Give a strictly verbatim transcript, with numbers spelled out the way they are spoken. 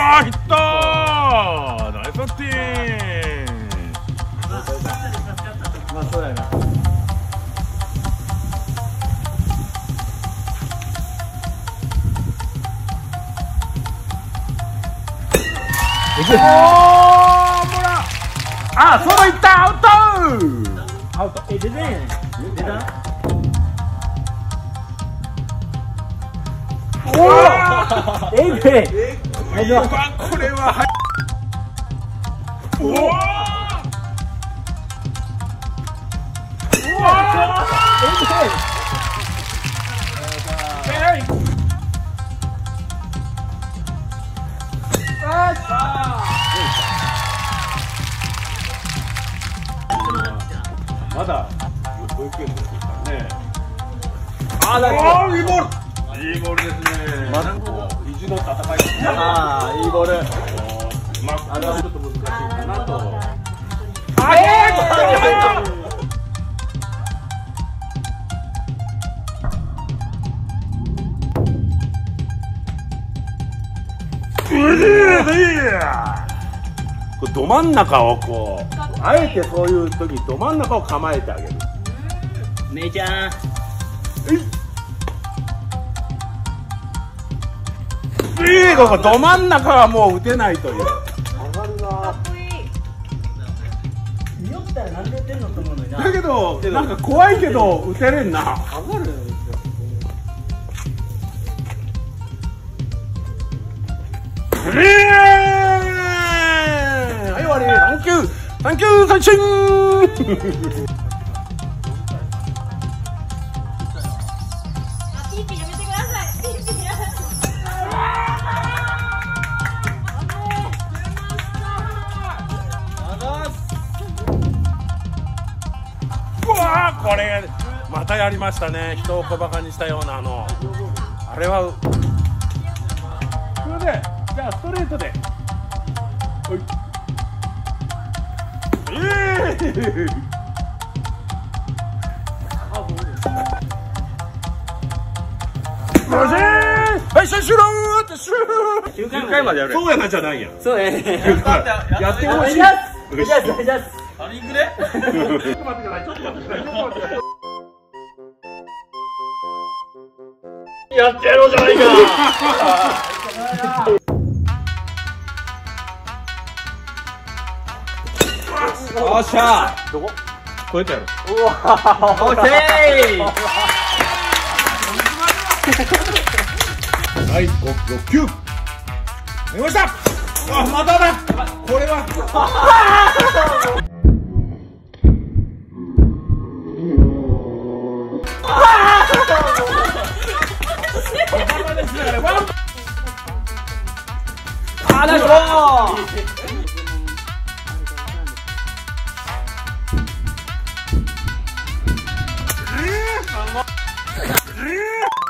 ーヒットーナイスパッティング。 まあそうやな。 おー、ほら。あ、そのいった、アウト。 アウト。え、出てんやん。出た。おお。えぐい。 これははい。おお。まだ保育園ですからね。 あ、だからいいボール。いいボールですね。まだ意地の戦いですね。 ああ、いいボール。 まあ、あれはちょっと難しいかなと。 あげー。 これど真ん中をこうあえてそういう時ど真ん中を構えてあげる。 姉ちゃん。 えい。ここど真ん中はもう打てないという。上がるな。かっこいい。 見よったらなんで打てんのと思うのにな。 だけどなんか怖いけど打てれんな。 上がるんですよ。 えー、はい終わり。サンキューサンキュー三振。 ピーピーやめてください。ピーピーやめて。 うわー、これまたやりましたね。人を小バカにしたようなあのあれは。それでじゃあストレートで。おい。ええー。はい、シュシュローってシュー。 きゅうかいまでやる。 そうやなじゃないやん。 そうやね。 やってほしい。 お願いします。お願いします。 あれいくね。ちょっと待ってください。ちょっと待ってください。ちょっと待ってください。やってやろうじゃないか。よっしゃ。どこ？超えたやろ。 うわ。オッケー。 はい、五、六、九。やりました。あ、まだだ。これは。 あ、ナイスボール。